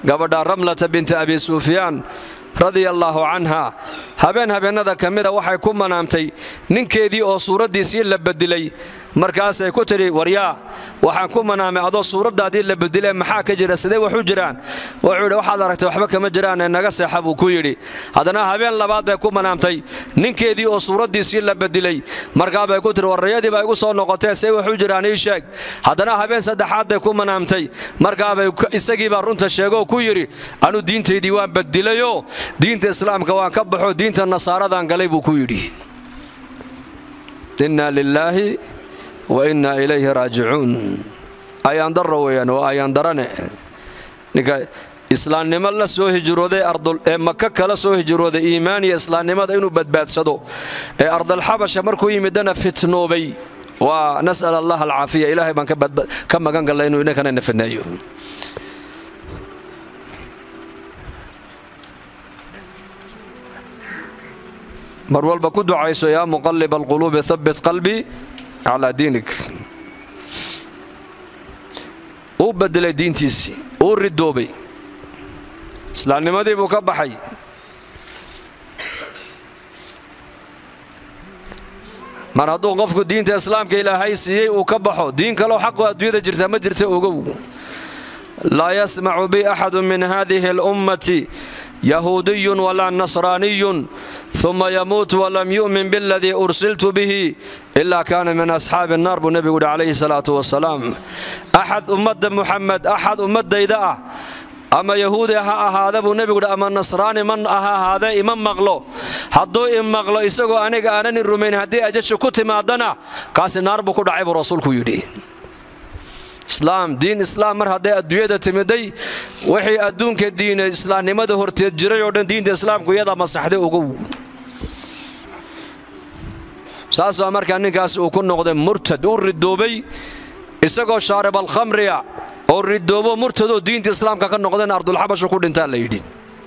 gabadha Ramlata bint Abi Sufyan radiyallahu anha habeenada kamida waxay ku manaamtay ninkeedii oo suuradiisii la bedilay markaas ay ku tiri waryaa waxaan ku manaamay adoo suuradaadii la bedilay maxaa ka jira sidee wax u jiraan wuxuu waxaad aragtay waxba kama jiraan naga seexab uu ku yiri hadana habeen labaad bay ku manaamtay ninkeedii oo suuradiisii la bedilay markaa bay ku tiri warayadii bay ugu soo noqotay say wax u jiraan ii sheeg hadana habeen saddexaad bay ku manaamtay markaa bay isagii baa runta sheego ku yiri anu diinteedii waan bedilayo diinta islaamka waan ka baxo diinta nasaaradan galay buu ku yiri inna lillahi wa inna ilayhi raaji'un ayaan darrawayaan oo ayaan darane ninka islaamnimo la soo hijrooday ardul Makka kala soo hijrooday iimaan iyo islaamnimada inuu badbaadsado ee ardal Habasha markuu yimidana fitnoobay wa nas'al Allah al-aafiya ilaahay baan ka magan galay inuu inaka nafinayo mar walba ku ducayso yaa muqallib al-qulub thabbit qalbi على دينك وبدل دينتيسي وردوبي اسلامنimadi buu ka baxay mar hadduu qofku diinta islaamka ilaahay siiyay uu ka baxo diin kale oo xaq ah adduunyada jirta ma jirta ogow la yasma'u bi ahad min hadhihi al-ummati يهودي ولا نصراني ثم يموت ولم يؤمن بالذي أرسلت به إلا كان من أصحاب النار بالنبي عليه الصلاة والسلام أحد أمة محمد أحد أمة إذا أما يهودي هذا بالنبي أما النصراني من هذا إمام مغلو حدو إمام مغلو يسقو أنا الرومين هدي أجت شكوت ما دنا كاس النار بكون عيب رسولك يدي إسلام دين إسلام مر هذا الدنيا تمدي وحي أدون كدين إسلام نمده هرتيج جري ودين دين الإسلام كويدا مصحده وجو ساس أمر كأني كاس وكون نقدم مرتد والردوبي إسقى شارب الخمرية والردوبو مرتد ودين الإسلام كأن نقدم أرض الحبش وكون انتهى ليدين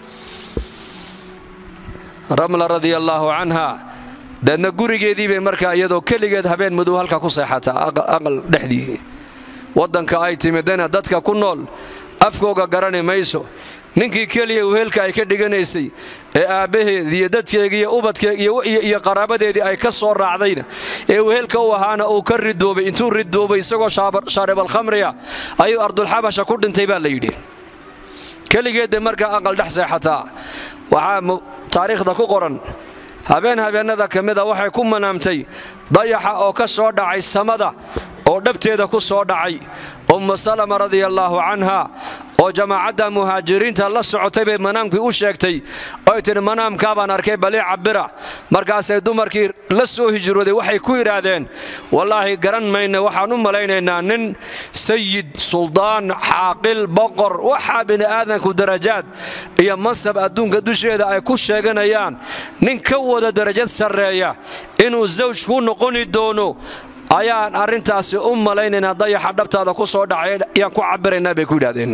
رملة رضي الله عنها ده نجوري جدي بمركا يدو كل جد هبين مدوهالك كوسيحتها أقل دحدي waddanka ay timidana dadka ku nool afkooga garanay mayso ninkii kaliya weelka ay ka dhiganaysay ee aabaheed iyo dadkeega iyo ubadkeega iyo qaraabadeedii ay ka soo raacdayna ee weelka u ahaana uu ka ridoobay intuu ridoobay isagoo shaarib al-khamriya ayuu ardul habasha ku dhintay baa la yidhi kaligeed markaa aqal dhex seexataa waxaa taariikhda ku qoran habeenada kamida waxay ku manaamtay dayaxa oo ka soo dhacay samada oo dhabteeda ku soo dhacay Salama radiyallahu anha oo jamaacada muhaajiriinta la socotay bay manaamkii u sheegtay oo tiin manaamka baan arkay bali cabira markaas ay dumarkii la soo hijrooday waxay ku yiraahdeen wallahi garan mayna waxaan u maleynaynaa nin sayyid suldaan xaaqil boqor waxa bin aadanku darajaad iyo mansab adduunka dusheeda ay ku sheeganayaan nin ka wada darajad sareeya inuu zawj ku noqoni doono ayaan arintaasi u malaynayna dayaxa dhabtaada ku soo dhacay ayaan ku cabiraynaa bay ku yiraahdeen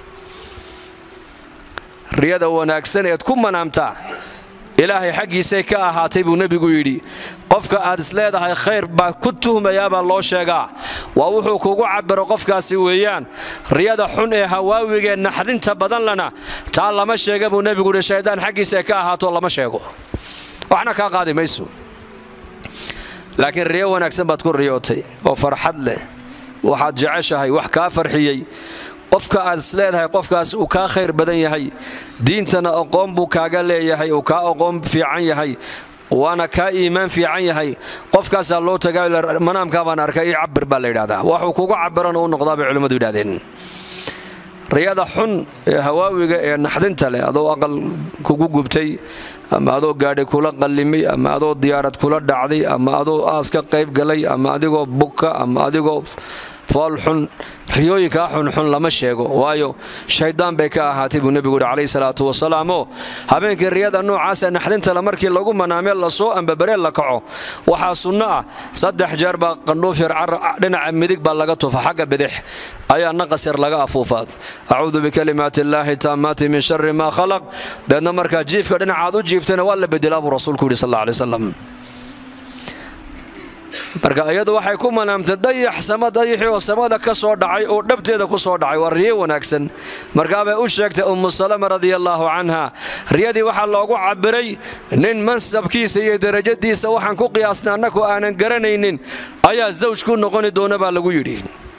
riyada wanaagsan ee ku manaamta ilaahay xaqiisa ka ahaatay buu nabigu yiri qofka aad isleedahay khayr ba ku tuhmayaaba loo sheegaa waa wuxuu kugu cabiro qofkaasi weeyaan riyada xun ee hawaawiga naxdinta badan lana taa lama sheega buu nabigu yiri shaydaan xaqiisa ka ahaato lama sheego waxna ka qaadi mayso laakiin riyo wanaagsan baad ku riyootay oo farxad leh waxaad jeceshahay wax ka farxiyay qofka aad isleedahay qofkaas uu ka khayr badan yahay diintana aqoon buu kaaga leeyahay oo ka aqoon fiican yahay waana ka iimaan fiican yahay qofkaas loo tagay manaamka baan arkay cabir baa la yiraahdaa wuxuu kugu cabiran oo noqdaa bay culimadu yiraahdeen riyada xun ee hawaawiga ee naxdinta leh adoo aqal kugu gubtay ama adoo gaadhi kula qallimay ama adoo diyaarad kula dhacday ama adoo aas ka qayb galay ama adigoo buka ama adigoo fool xun riyooyinka xun lama sheego waayo shaydaan bay ka ahaatay buu nabigu kaleey salaatu wasalaam habeenkii riyada noocaas ah naxdinta la markii lagu manaamay la soo ambabare la kaco waxa sunna ah 3 jeer ba qandhoof yar dhinaca midig ba laga tufa xagga bidix ayaa naqasir laga afuufaad a'uudu bi kalimaati illaahi taamati min sharri ma khalaq dadna marka jiifka dhinacaad u jiiftana waa la bedelaa rasuulku sallallahu alayhi wasallam marka iyadu waxay ku manaamtay dayax samadayaxii oo samada ka soo dhacay oo dhabteeda ku soo dhacay waa riyo wanaagsan marka bay u sheegtay ummu salama radiyallahu anha riyadii waxa loogu cabiray nin mansabkiisa iyo darajadiisa waxaan ku qiyaasnaa annagu aanan garanaynin ayaa zawj ku noqoni doona baa lagu yiri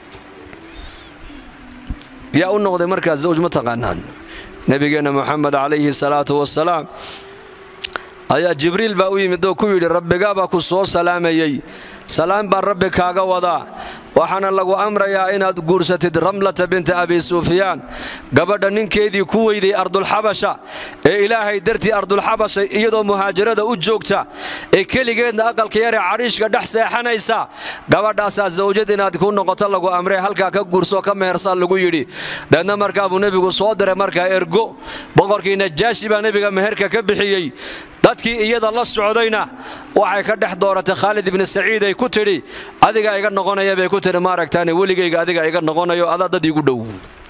yaa u noqday marka zawj ma taqaanaan nabigeena muhammad alayhi salatu wassalaam ayaa jibriil baa u yimid oo ku yiri rabbiga baa ku soo salaamayay salaam baa rabbi kaaga wadaa waxaana lagu amrayaa inaad guursatid ramlata bint abi sufyaan gabadha ninkeedii ku weyday ardul habasha ee ilaahay dartii ardul habasha iyadoo muhaajirada u joogta ee kaligeedna aqalka yar ee cariishka dhex seexanaysa gabadhaas zawjad inaad ku noqoto lagu amray halka ka guurso ka mehersan lagu yiri dadna markaa buu nabigu soo diray markaa ergo boqorkii najaashi baa nabiga meherka ka bixiyay dadkii iyada la socdayna waxay ka dhex dooratay Khalid ibn Saciid ay ku tiri adiga iga noqonaya bay ku tiri ma aragtaan waligayga adiga iga noqonayo dad igu dhow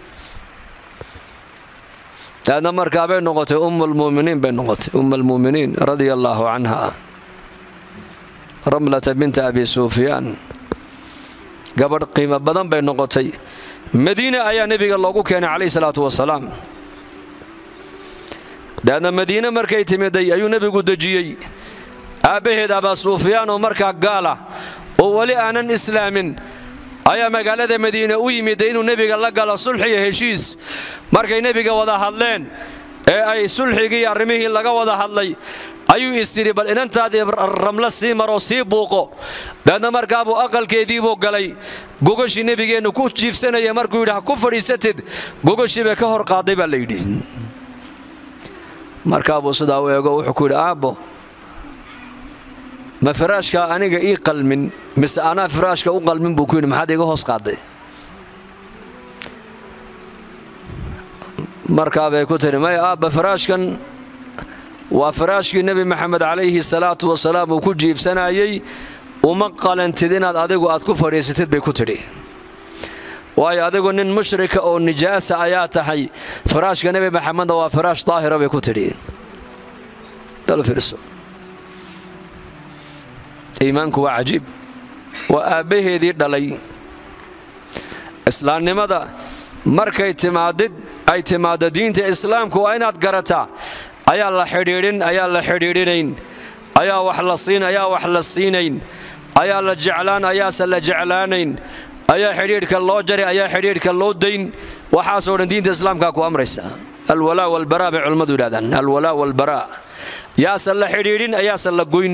taana markaa bay noqotay ummul muuminiin radiyallahu anha ramlata bint abi sufyaan gabadh qiimo badan bay noqotay madiina ayaa nabiga loogu keenay kaleey salaatu wasalaam daana madiina markay timiday ayuu nabigu dajiyay aabaheed Abu Sufyaan oo markaa gaala oo wali aanan islaamin ayaa magaalada Madiina u yimid inuu nabiga la galo sulx iyo heshiis markay nabiga wada hadleen ee ay sulxigii arrimihii laga wada hadlay ayuu isiri bal inantaadii ramla sii maro sii buuqo daana markaa buu aqalkeedii buu galay gogoshii nabigeenu ku jiifsanaya markuu yiraahdo ku fadhiisatid gogoshii bay ka hor qaaday baa la yidhi markaa buu sidaa u eego wuxuu ku yiri aabo ma firaashka aniga ii qalmin mise ana firaashka u qalmin buu ku yiri maxaad iga hoos qaaday markaa bay ku tiri ma aaba firaashkan waa firaashkii nabi maxamed alayhi salaatu wasalaam uu ku jiifsanayay uma qalantid inaad adigu aad ku fadhiisatid bay ku tiri waayo adigu nin mushrika oo nijaasa ayaa tahay firaashka nabi maxamed waa firaash daahira bay ku tiri dal firso iimaanku waa cajiib waa aabaheedii dhalay islaamnimada markay timaado diinta islaamku waa inaad garataa ayaa la xidhiidhinayn ayaa wax la siinayn ayaa la jeclaan ayaase la jeclaanayn ayaa xidhiidhka loo jaray ayaa xidhiidhka loo dayn waxaasoo dhan diinta islaamka ku amraysa alwalaa walbaraa bay culimmadu yidhahdaan alwalaa walbaraa yaase la xidhiidhin ayaase la goyn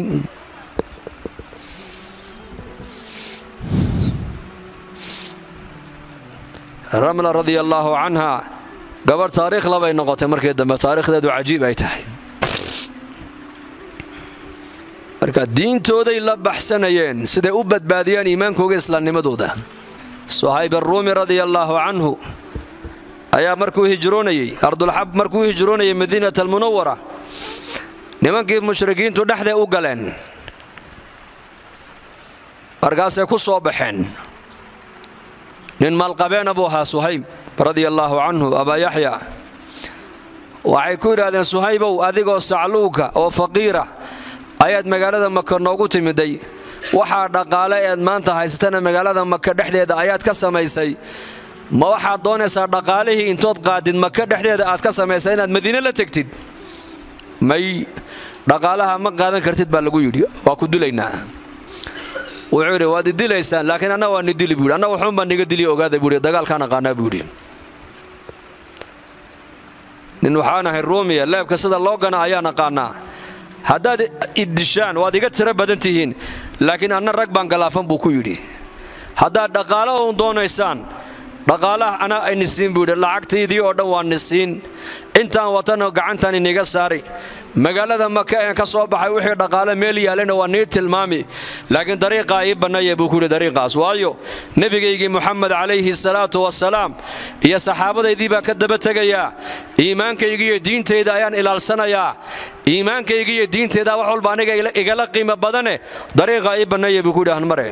ramla radiyallahu anha gabar taariikh labay noqotay markii dambe taariikhdeedu cajiib ay tahay marka diintooday la baxsanayeen siday u badbaadiyaan iimaankooda islaamnimadooda Suhayb ar-Rumi radiyallahu anhu ayaa markuu hijroonayay ardul hab markuu hijroonayay Madiinada al-Munawwara nimankii mushrikiintu dhaxday u galeen argaas ay ku soo baxeen nin malqabeen Abu Suhayb radiyallahu anhu Aba Yahya waxay ku yiraahdeen Suhaybow adigoo sacluuka oo faqiira ayaad magaalada Makka noogu timiday waxa dhaqaale ee maanta haysatana magaalada Makka dhexdeeda ayaad ka samaysay ma waxa doonaysaa dhaqaalihii intood qaadid Makka dhexdeeda aad ka samaysay inaad Madiina la tagtid may dhaqaalaha ma qaadan kartid baa lagu yiri waa ku dilaynaa wuxuu yiri waad dilaysaan laakiin ana waa nidili buur ana wuxuu baan niga dili ogaada buur dagaalkana qaana buur nin waxaan ahay Roomiya leebka sida loo gana ayaan aqaana haddaad idishaan waad iga tira badan tihiin laakiin ana rag baan galaafan buu ku yiri haddaad dhaqaale oo doonaysaan dhaqaalaha ana ay nisiin buur lacagteedii oo dhan waan nisiin intaan wadano gacantan iniga saari magaalada Makka ee ka soo baxay wixii dhaqaale meel yaalana waa nii tilmaami laakiin dariiqa ay banayay buu ku yiri dariiqaas waayo nabigeeygi Muhammad alayhi salaatu wasalaam iyo saxaabadeedii baa ka daba tagaya iimaankayga iyo diinteyda ayaan ilaalsanayaa iimaankayga iyo diinteyda wax walba aniga igala qiimo badane dariiqa ay banayay buu ku yiri mare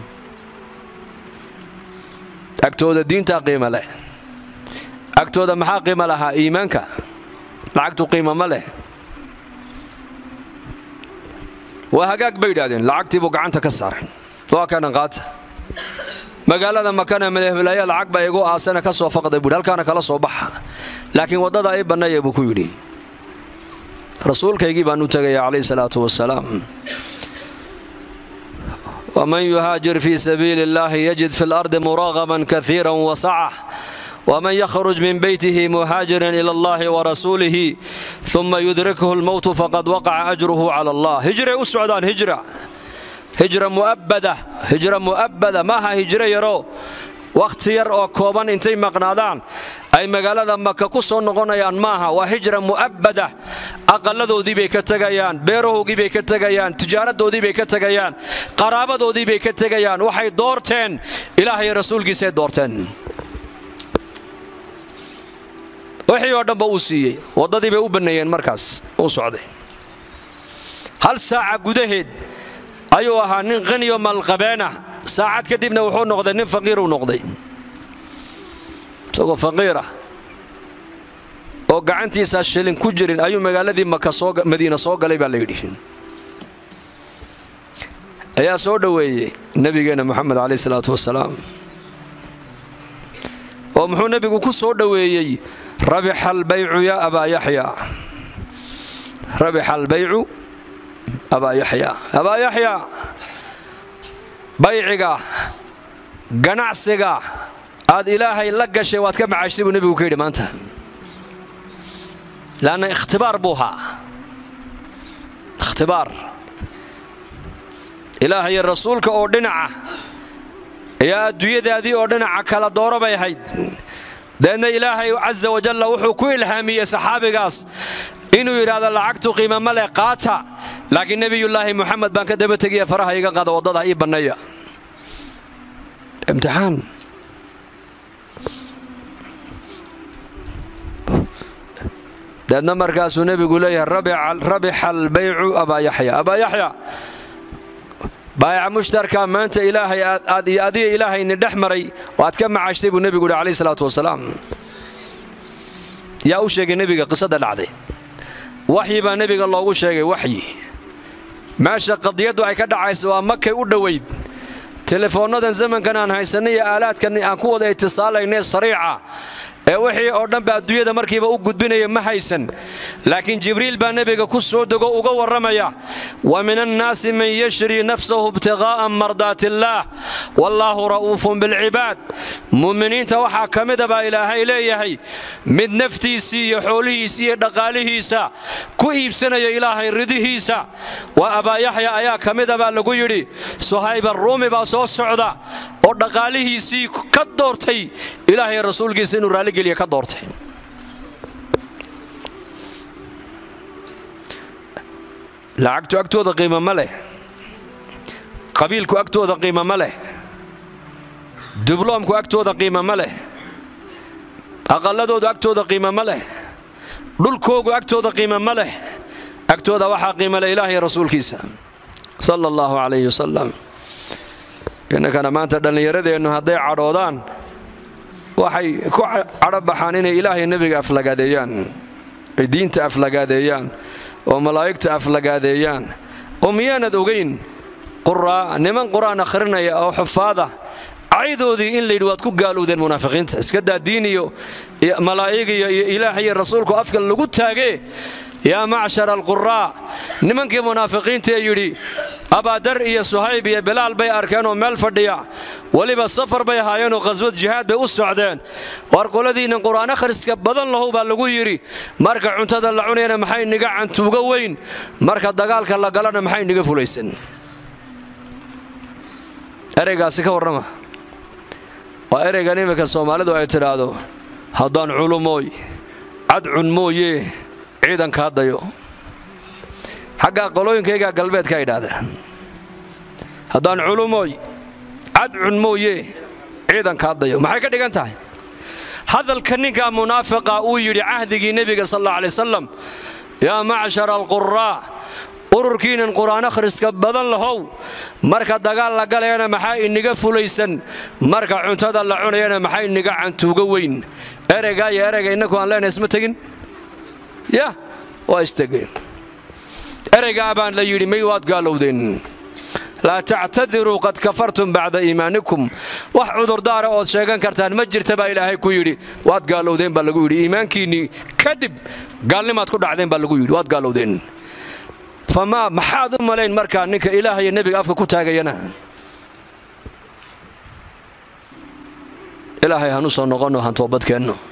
agtooda diinta qiimo leh agtooda maxaa qiimo lahaa iimaanka lacagtu qiimo ma leh وهاجاك بيدادين لعقتي بقعنتك الصار waa kana qaata magaalada makana madaxweynaha lacag baa igu aasana ka soo faqday buu halkaana kala soo baxa laakiin wadada ay banayay buu ku yiri rasuulkaygii baan u tagay kaleey salaatu wasalaam ومن يهاجر في سبيل الله يجد في الأرض مراغما كثيرا وسعة ومن يخرج من بيته مهاجرا إلى الله ورسوله ثم يدركه الموت فقد وقع أجره على الله هجرة السعودان هجرة مؤبدة ماها هجرة يرو وقت يرو كوبان انتي مقنادان أي مقالة مكة كسون نغنيان ماها وهجرة مؤبدة أقل ذي بيكتغيان بيروه ذي بيكتغيان تجارة ذي بيكتغيان قرابة ذي بيكتغيان وحي دورتين إلهي رسول جسد دورتين وحي ودن بوسي وضدي بيوبنيين مركز وصعدي هل ساعة قدهد أيوها نغني يوم القبانة ساعات كدبنا وحون نقضي نين فقير ونقضي تقول فقيرة وقعنتي ساشلين كجرين أيو مقالذي مكة مدينة صوغ ليبا ليدين يا سودوي نبينا محمد عليه الصلاة والسلام ومحو نبي كو سودوي ربح البيع يا أبا يحيى ربح البيع أبا يحيى بيعك قناعسك هذا إلهي لقى شيء واتكلم عايشتي بالنبي وكيد ما انت لأن اختبار بوها اختبار إلهي الرسول كأردنعه يا دوية هذه أردنعه كلا دورة بيهيد لأن إلهي عز وجل وحو كل إلهامية صحابي قاس إنه يراد العقد قيمة ملقاتها لكن نبي الله محمد بان كدبه تجي فرها يقعد وضدها اي بنيه امتحان لأن مركز النبي يقول لي ربح البيع أبا يحيى بايع مشتركة ما أنت إلهي أدي إلهي ندحمري وأتكلم مع عشتي النبي يقول عليه الصلاة والسلام يا أوشيك النبي قصة العادي وحي بان نبي الله وشيء وحي ماشى قضيته أي كذا عايز ومكة ودويد تلفونات زمن كان هايسنية آلات كان أقوى اتصال الناس سريعة وحي أردن بعدية مركبة وجود بيني ما هيسن لكن جبريل بان نبي كسر دقو ورميا ومن الناس من يشري نفسه ابتغاء مرضات الله والله رؤوف بالعباد مؤمنين توحى كمدبا إلهي إلهي من نفتي سي حولي سي دقاله سا كويب سنة يا إلهي رضيه سا وأبا يحيى أيا كمدبا لقيري صهيب الرومي باسو السعودة ودقاله سي كدورتي إلهي الرسول جسن رالي قليا كدورتي لعقتو أكتو ذا قيمة مله قبيلكو أكتو ذا قيمة مله دبلومكو أكتو ذا قيمة مله أقلدو ذا أكتو ذا قيمة مله دولكوغو أكتو ذا قيمة مله أكتو ذا وحا قيمة لإلهي رسول كيسا صلى الله عليه وسلم إنك أنا ما أنت دلني يردي إنه هضيع عرودان وحي كو عرب حانين إلهي النبي أفلقاديان الدين تأفلقاديان وملائكة أفلقاديان وميانا دوغين قراء نمن قرآن أخرنا أو حفاظة عيدوا ذي إن ليدوات كو قالوا ذي المنافقين اسكدا دينيو ملائكة إلهي الرسول كو أفكال لقود تاقي يا معشر القراء نمن كي منافقين تيجري أبا در يا صهيب يا بلال بي أركانو مال فرديا ولبا السفر بي هايانو غزوة جهاد بي أسعدين وارقوا الذين قرآن أخرس كبضن له باللقو يري مركا عنتاد اللعونينا محاين نقع عن توقوين مركا دقال كالله قالنا محاين نقفوا ليسن أريقا سيكا ورما وأريقا نيمك الصومالدو اعترادو هدان علموي عدعن موي عيدا كاديو حقا قلوين كيغا قلبيت كايدادا هدان علموي عدعن موي عيدا كاديو ما حي كدغان تاهي هذا الكنيكا منافقا او يري عهدي نبي صلى الله عليه وسلم يا معشر القراء ururkiin quraan akhriska badan lahow marka dagaal la galayna maxay iniga fulaysan marka cuntada la cunayna maxay iniga cantuuga weyn ereyga inagu aan leenahay isma tagin ya waa istageen ereyga baan la yiri may waad gaalowdeen لا تعتذروا قد كفرتم بعد إيمانكم وحضر دار أو شيئا كرتان مجر تبا إلهي كويري واد قالوا دين بلغويري إيمانكيني كذب قال لي ما تكون عدين بلغويري واد قالوا دين فما محاذ ملين مركا نك إلهي النبي أفك كتاغينا إلهي هنوصل نغنو هنتوبت كأنه